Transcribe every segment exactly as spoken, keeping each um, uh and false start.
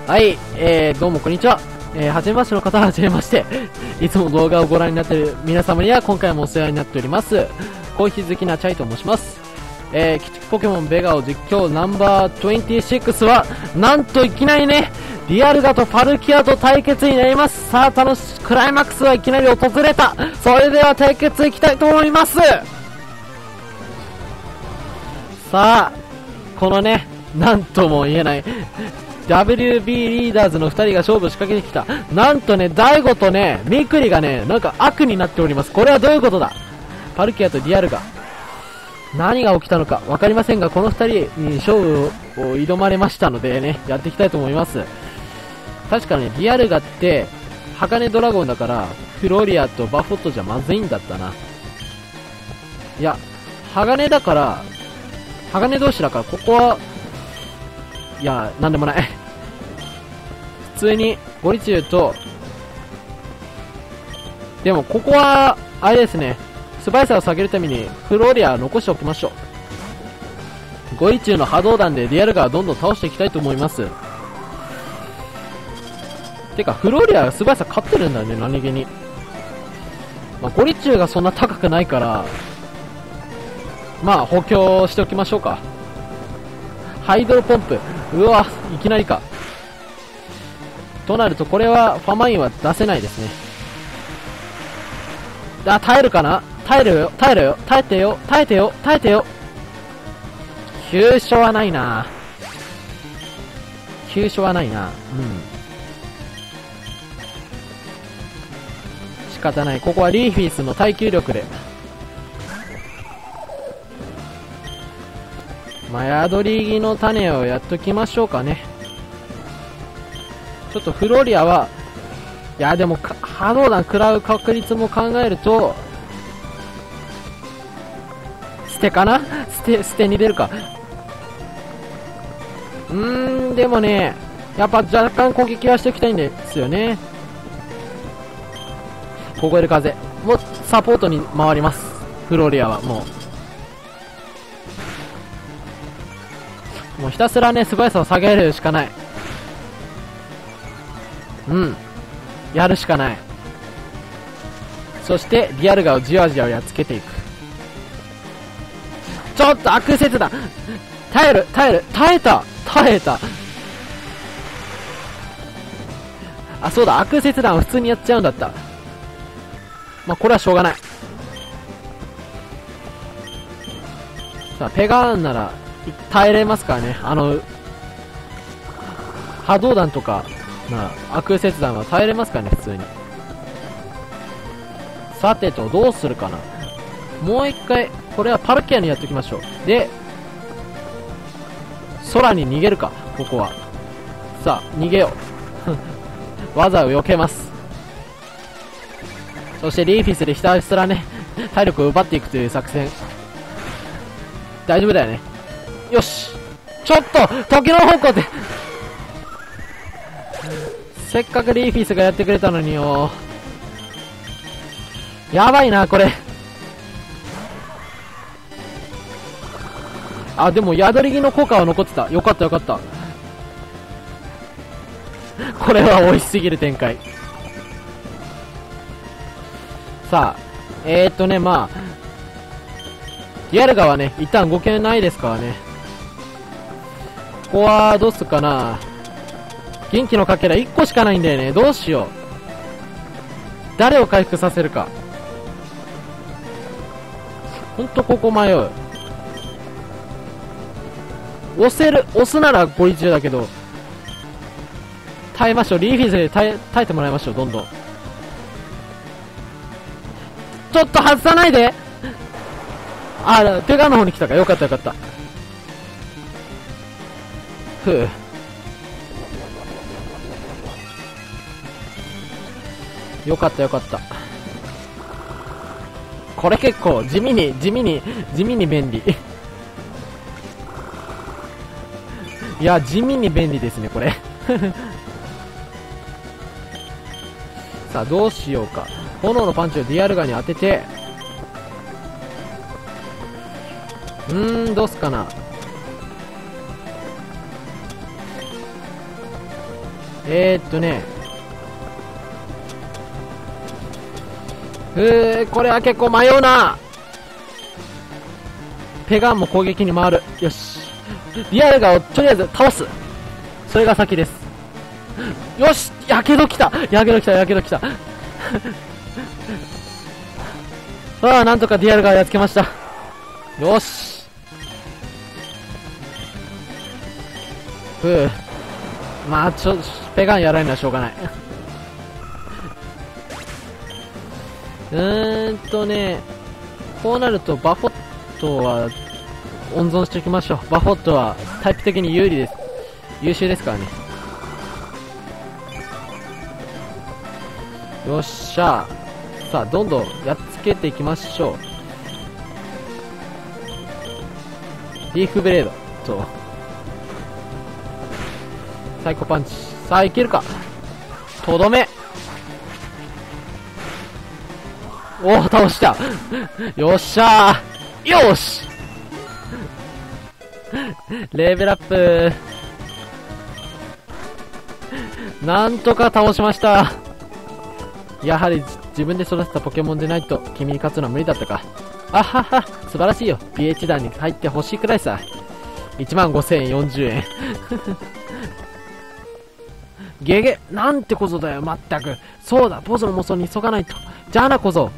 はい、えー、どうもこんにちは。えー、はじめましての方ははじめまして。いつも動画をご覧になっている皆様には今回もお世話になっております。コーヒー好きなチャイと申します。えー、鬼畜ポケモンベガを実況ナンバーにじゅうろくは、なんといきなりね、リアルガとパルキアと対決になります。さあ、楽し、クライマックスはいきなり訪れた。それでは対決いきたいと思います。さあ、このね、なんとも言えない、ダブリュービー リーダーズのふたりが勝負を仕掛けてきた。なんとね、ダイゴとね、ミクリがね、なんか悪になっております。これはどういうことだ。パルキアとリアルガ。何が起きたのか分かりませんが、このふたりに勝負を挑まれましたのでね、やっていきたいと思います。確かね、リアルガって、鋼ドラゴンだから、フロリアとバフォットじゃまずいんだったな。いや、鋼だから、鋼同士だから、ここは、いや、なんでもない。普通に、ゴリチュウと、でもここは、あれですね、素早さを下げるために、フローリア残しておきましょう。ゴリチュウの波動弾でリアルガーどんどん倒していきたいと思います。てか、フローリア素早さ勝ってるんだよね、何気に。まあ、ゴリチュウがそんな高くないから、まあ、補強しておきましょうか。ハイドロポンプ。うわ、いきなりか。となると、これは、ファマインは出せないですね。あ、耐えるかな？耐えるよ、耐えるよ、耐えてよ、耐えてよ、耐えてよ。急所はないな。急所はないな。うん。仕方ない。ここはリーフィスの耐久力で。まあ、宿り木の種をやっときましょうかね。ちょっとフロリアは、いやでも波動弾食らう確率も考えると、捨てかな？捨て、捨てに出るか。うーん、でもね、やっぱ若干攻撃はしておきたいんですよね。凍える風。もうサポートに回ります。フロリアはもう。もうひたすらね、素早さを下げるしかない。うん。やるしかない。そして、リアルガをじわじわやっつけていく。ちょっと悪説だ。耐える、耐える、耐えた、耐えた。あ、そうだ、悪切断を普通にやっちゃうんだった。まあ、これはしょうがない。さあ、ペガーンなら、耐えれますからね。あの、波動弾とか、まあ、悪切断は耐えれますからね、普通に。さてと、どうするかな。もう一回、これはパルキアにやっておきましょう。で、空に逃げるか、ここは。さあ、逃げよう。技を避けます。そしてリーフィスでひたすらね、体力を奪っていくという作戦。大丈夫だよね。よし。ちょっと時の方向でせっかくリーフィスがやってくれたのによ。やばいな、これ。あ、でも宿り木の効果は残ってた。よかったよかった。これは美味しすぎる展開。さあ、えーっとね、まあ、リアルガはね、一旦動けないですからね。ここは、どうするかな。元気のかけらいっこしかないんだよね。どうしよう。誰を回復させるか。ほんとここ迷う。押せる、押すならゴリチュウだけど、耐えましょう。リーフィズで耐え、耐えてもらいましょう、どんどん。ちょっと外さないで。あ、ペガの方に来たか。よかったよかった。ふう。よかったよかった。これ結構地味に、地味に、地味に便利。いや、地味に便利ですね、これ。さあ、どうしようか。炎のパンチをディアルガに当てて、うーん、どうすかな。 えーっとね、うー、これは結構迷うな。ペガンも攻撃に回る。よし。リアルガをとりあえず倒す。それが先です。よし、やけどきた。やけどきた、やけどきた。さあ、なんとかディアルガーやっつけました。よし。ふう。まあ、ちょ、ペガンやらないのはしょうがない。うーんとね、こうなるとバフォットは温存しておきましょう。バフォットはタイプ的に有利です。優秀ですからね。よっしゃ。さあ、どんどんやっつけていきましょう。リーフブレードとサイコパンチ。さあ、いけるか。とどめ。おお、倒した。よっしゃー。よし。レベルアップ。なんとか倒しました。やはり自分で育てたポケモンでないと君に勝つのは無理だったか。あはは、素晴らしいよ。ピーエイチ 団に入ってほしいくらいさ。いちまんごせんよんじゅうえん。ゲゲ、なんてことだよ、まったく。そうだ、ポゾの妄想に急がないと。じゃあな、小僧。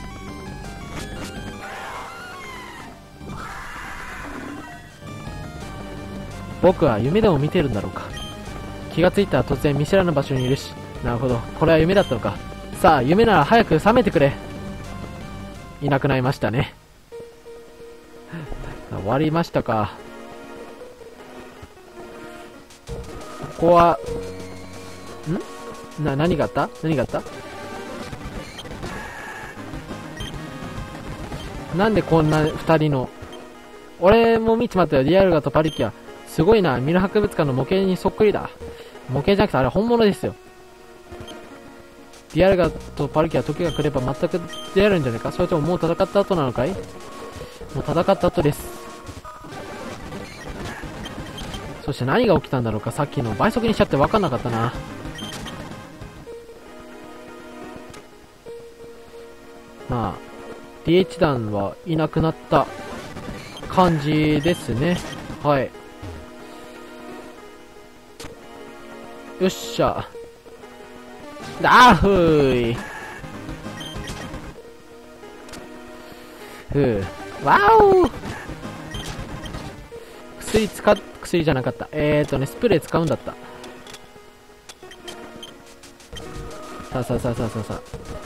僕は夢でも見てるんだろうか。気がついたら突然見知らぬ場所にいるし。なるほど、これは夢だったのか。さあ、夢なら早く覚めてくれ。いなくなりましたね。終わりましたか。ここは、んな、何があった何があったなんでこんな二人の、俺も見ちまったよ。リアルガとパリキア。すごいな。ミル博物館の模型にそっくりだ。模型じゃなくてあれ本物ですよ。リアルガとパリキア、時が来れば全く出会えるんじゃないか。それとももう戦った後なのかい。もう戦った後です。そして何が起きたんだろうか。さっきの倍速にしちゃって分かんなかったな。まあ ディーエイチ 団はいなくなった感じですね。はい、よっしゃ。あーふーい。ふう。わお。薬使っ、薬じゃなかった。えーとね、スプレー使うんだった。さあさあさあさあさあさ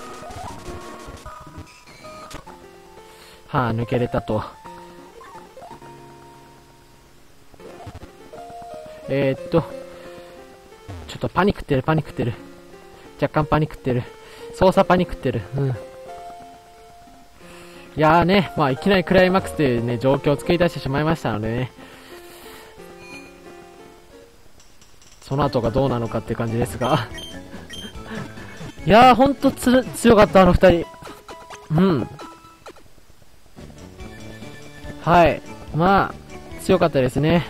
あ。はあ、抜けれたと。えーっと。ちょっとパニックってる、パニックってる。若干パニックってる。操作パニックってる。うん。いやーね、まあいきなりクライマックスというね、状況を作り出してしまいましたのでね。その後がどうなのかっていう感じですが。いやー、ほんとつ、強かった、あの二人。うん。はい。まあ、強かったですね。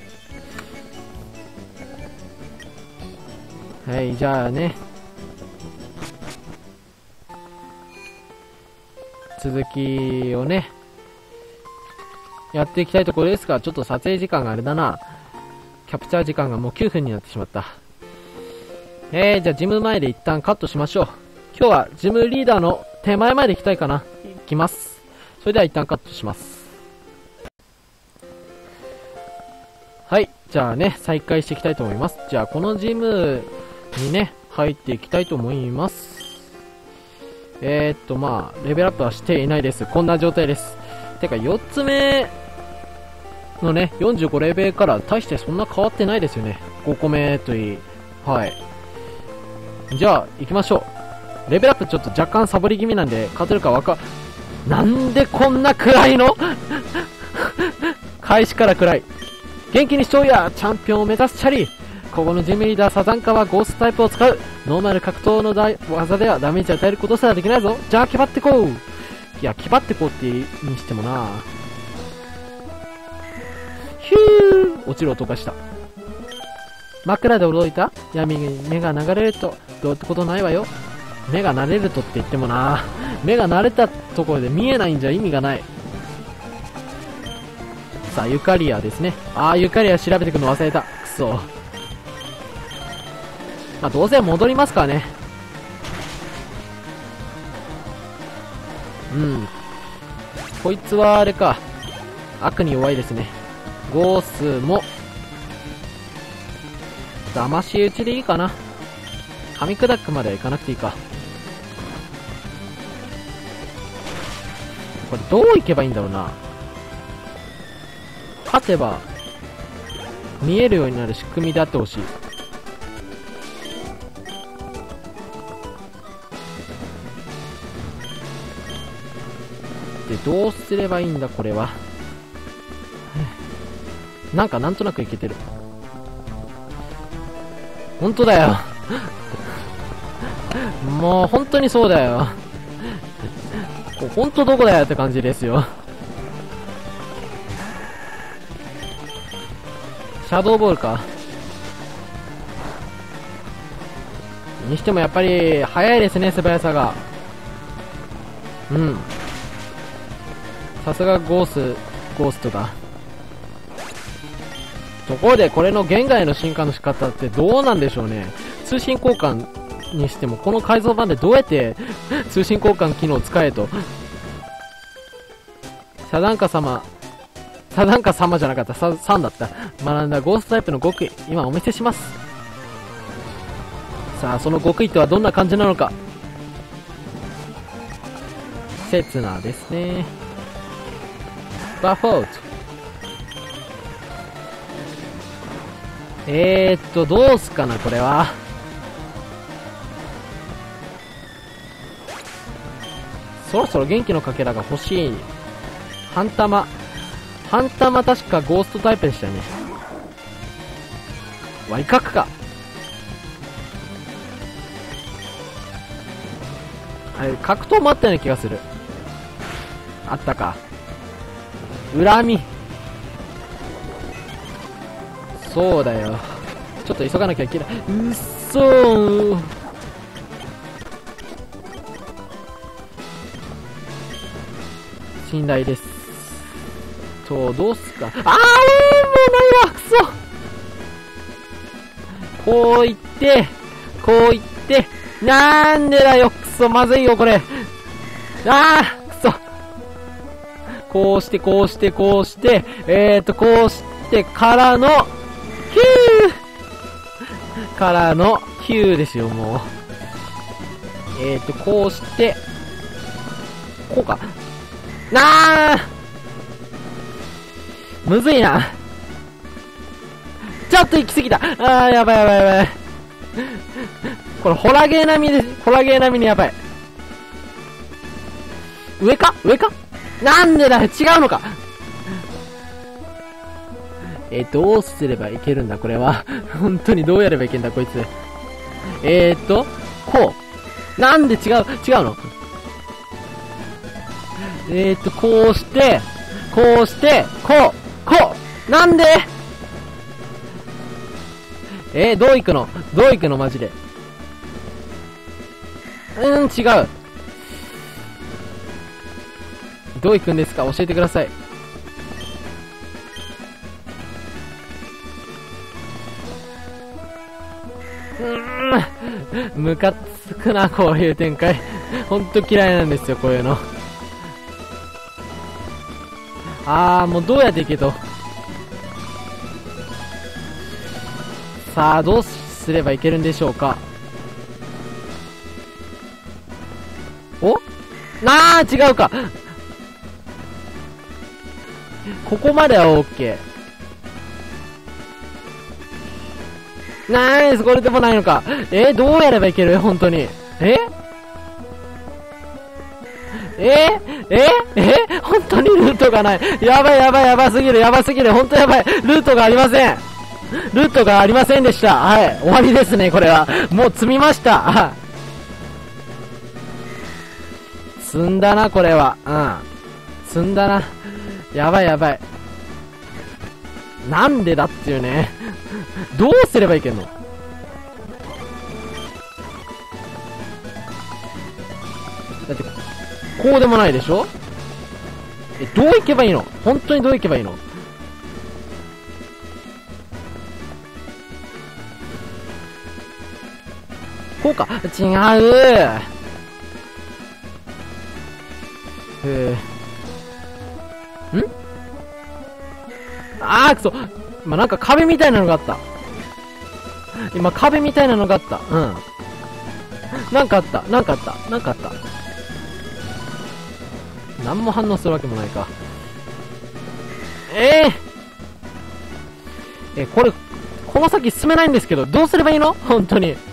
はい、じゃあね。続きをね、やっていきたいところですが、ちょっと撮影時間があれだな。キャプチャー時間がもうきゅうふんになってしまった。えー、じゃあジム前で一旦カットしましょう。今日はジムリーダーの手前まで行きたいかな。行きます。それでは一旦カットします。はい、じゃあね、再開していきたいと思います。じゃあこのジムにね、入っていきたいと思います。えーっと、まあ、レベルアップはしていないです。こんな状態です。てか、よっつめのね、よんじゅうごレベルから大してそんな変わってないですよね。ごこめといい。はい。じゃあ、行きましょう。レベルアップちょっと若干サボり気味なんで、勝てるかわか、なんでこんな暗いの開始から暗い。元気にしちゃうや、チャンピオンを目指すチャリ。ここのジムリーダーサザンカはゴーストタイプを使う。ノーマル格闘の技ではダメージを与えることすらできないぞ。じゃあ気張ってこう。いや、気張ってこうってにしてもな。ヒュー、落ちる音がした。 枕で驚いた闇に目が流れると、どうってことないわよ。目が慣れるとって言ってもな、目が慣れたところで見えないんじゃ意味がない。さあ、ユカリアですね。あー、ユカリア調べてくの忘れた。くそ。まあ、どうせ戻りますからね。うん。こいつはあれか。悪に弱いですね。ゴースも、騙し討ちでいいかな。噛み砕くまではいかなくていいか。これどういけばいいんだろうな。勝てば、見えるようになる仕組みであってほしい。で、どうすればいいんだこれは。なんかなんとなくいけてる。本当だよ。もう本当にそうだよ。本当どこだよって感じですよ。シャドーボールか。にしてもやっぱり速いですね、素早さが。うん。さすがゴース、ゴーストだ。ところでこれの現外の進化の仕方ってどうなんでしょうね。通信交換にしてもこの改造版でどうやって通信交換機能を使えと。サダンカ様、サダンカ様じゃなかった、サ、さんだった。学んだゴーストタイプの極意、今お見せします。さあ、その極意とはどんな感じなのか。セツナですね。バフォート。えーっと、どうすかな、これは。そろそろ元気のかけらが欲しい。半玉。半玉確かゴーストタイプでしたよね。割り角か。あれ、格闘もあったような気がする。あったか。恨み。そうだよ。ちょっと急がなきゃいけない。うっそー。信頼です。と、どうすか。あー、もうないわ、くそ。こう言って、こう言って、なんでだよ、くそ、まずいよ、これ。あー、くそ。こうして、こうして、こうして、えーと、こうしてからの、ヒューからのヒューですよ、もう。えーと、こうして、こうか。なーむずいな。ちょっと行き過ぎた。あー、やばいやばいやばい。これ、ホラゲー並みで、ホラゲー並みにやばい。上か上かなんでだ違うのか。えー、どうすればいけるんだこれは。本当にどうやればいけんだこいつ。えーと、こう。なんで違う、違うの。えーと、こうして、こうして、こう、こう。なんでえー、どう行くのどう行くのマジで。うーん、違う。どう行くんですか教えてください。うーん、ムカつくな、こういう展開。ほんと嫌いなんですよ、こういうの。あー、もうどうやって行けと。さあ、どうすればいけるんでしょうか。おなー、違うか。ここまでは OK。ナイス、これでもないのか。えー、どうやればいける本当に。ええええ本当にルートがない。やばいやばいやばすぎる、やばすぎる。本当やばい。ルートがありません。ルートがありませんでした。はい。終わりですね、これは。もう積みました。積んだな、これは。うん。積んだな。やばいやばい。 なんでだっていうね。どうすればいけんの？だって、こうでもないでしょ？え、どう行けばいいの？本当にどう行けばいいの？こうか。違う。えー、んあーくそ。今なんか壁みたいなのがあった。今壁みたいなのがあった。うん。なんかあった。なんかあった。なんかあった。何も反応するわけもないか。えー、え、これ、この先進めないんですけど、どうすればいいの？本当に。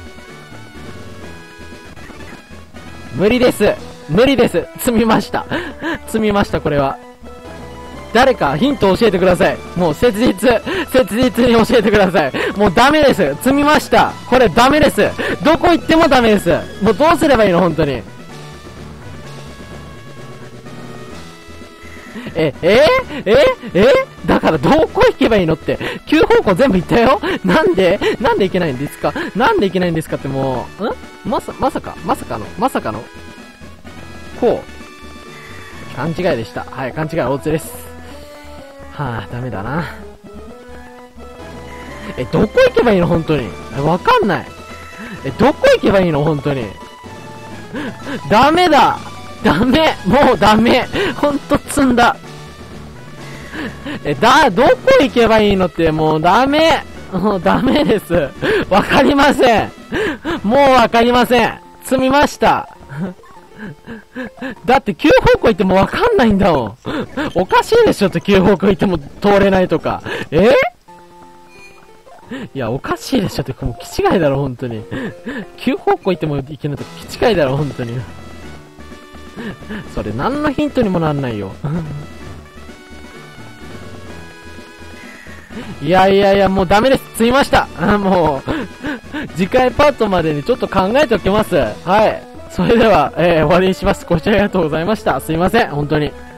無理です。無理です。積みました。積みました、これは。誰かヒント教えてください。もう切実、切実に教えてください。もうダメです。積みました。これダメです。どこ行ってもダメです。もうどうすればいいの？本当に。え、えええだからどこ行けばいいのって。急方向全部行ったよ。なんでなんで行けないんですか？なんで行けないんですかってもう、んまさ、まさか、まさかの、まさかの。こう。勘違いでした。はい、勘違い大津です。はぁ、ダメだな。え、どこ行けばいいの？本当に。わかんない。え、どこ行けばいいの？本当に。ダメだ。ダメ。もうダメ。ほんと積んだ。え、だ、どこ行けばいいのって、もうダメ。もうダメです。わかりません。もうわかりません。積みました。だって急方向行ってもわかんないんだもん。おかしいでしょって急方向行っても通れないとか。えいや、おかしいでしょって、もう気違いだろ、本当に。急方向行ってもいけないとか気違いだろ、本当に。それ何のヒントにもなんないよ。いやいやいや、もうダメです。積みました。もう、次回パートまでにちょっと考えておきます。はい。それでは、えー、終わりにします。ご視聴ありがとうございました。すいません、本当に。